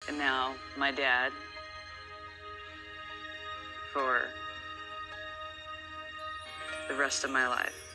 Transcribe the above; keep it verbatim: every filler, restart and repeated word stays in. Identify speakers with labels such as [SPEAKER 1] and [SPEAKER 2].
[SPEAKER 1] and now my dad for the rest of my life.